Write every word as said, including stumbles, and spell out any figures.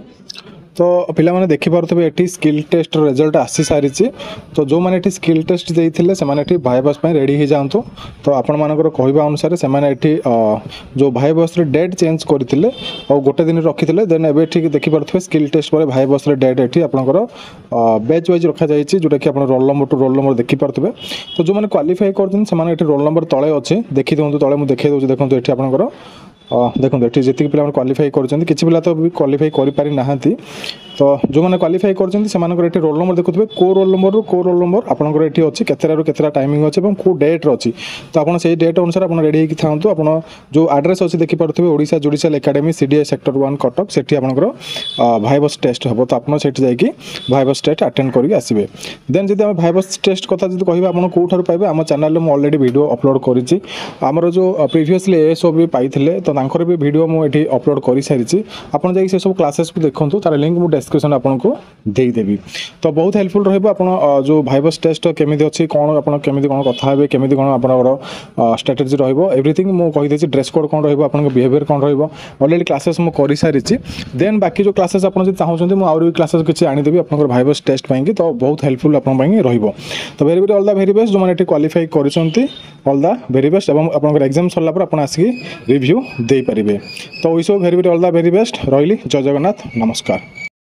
तो पिला माने देखि पारथबे एठी स्किल टेस्ट रिजल्ट आसी सारी तो जो मैंने एठी स्किल टेस्ट देइथिले से माने एठी भाई बस रेडी हो जातु तो आपण मानकर कहवा अनुसार से माने एठी जो भाई बस रे डेट चेंज करथिले और गोटे दिन रखिथिले देन एबे ठीक देखि पारथबे स्किल टेस्ट पर भाई बस रे डेट एठी आपनकर बैच वाइज रखा जायछि जोटा कि आपण roll number to roll number देखि पारथबे तो जो मैंने क्वालिफाई करथिन से माने एठी रोल नंबर तळे अछि देखि दउंतु तळे मु देखै दउछि देखंतु एठी आपनकर देखो ये जी पिला क्वालिफाई कर किसी पिला तो भी क्वालिफाई कर पारि नाहांती तो जो मैंने क्वालिफाई कर रोल नंबर देखुए को रोल नंबर को रोल नंबर आपंकर ये अच्छी केतरा केतरा टाइमिंग अच्छे को डेट्रे अच्छी तो आपड़ से डेट अनुसार आप रेडी होगी था आप जो आड्रेस अच्छी देखिपे Odisha judicial academy CDA sector one Cuttack से आपंकर भाई बस टेस्ट हम तो आपड़ से जाकि भाई बस टेस्ट अटेंड करके आसबे देन जब भाई बस टेस्ट कथा जो कह आप कौठार पाइबे आम चैनल में अलरेडी वीडियो अपलोड करी आमर जो प्रीवियसली एएसओ भी पाइले तो तांकर भी वीडियो मुझे अपलोड कर सारी आपड़ जा सब क्लासेस को देखूँ तार लिंक मुझे डिस्क्रिप्शन आपको देदेवी तो बहुत हेल्पफुल रहा जो भाई बस टेस्ट केमी अच्छी कौन आप केमी कौन कथा हे केमी कौन आप स्ट्राटेजी एवरीथिंग मुझे ड्रेस कोड कौन रहा बिहेवियर कौन रलरेडी क्लासेस मुझे कर सारी देन बाकी जो क्लासेस आप चाहते मुझे क्लासेस किसी आनीदेवी आप भाई बस टेस्ट पाई तो बहुत हेल्पफुल आप तो very very all the very best जो मैंने क्वालिफाई कर ऑल द भेरी बेस्ट और आप एग्जाम सरला पर आप आसिक रिव्यू दे पारे तो wish very very all the very best रही जय जगन्नाथ नमस्कार।